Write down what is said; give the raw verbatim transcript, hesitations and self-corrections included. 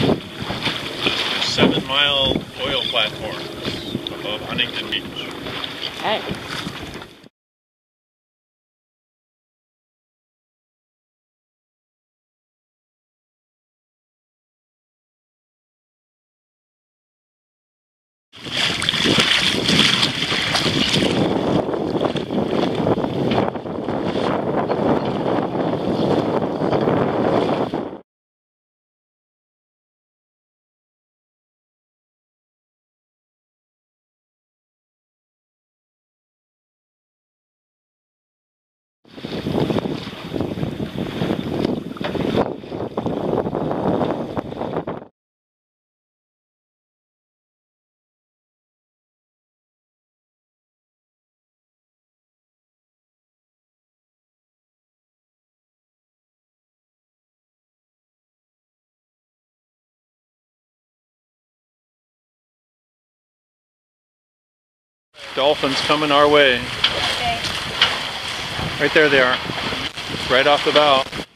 Seven mile oil platforms above Huntington Beach. Okay. Dolphins coming our way. Okay. Right there they are. Right off the bow.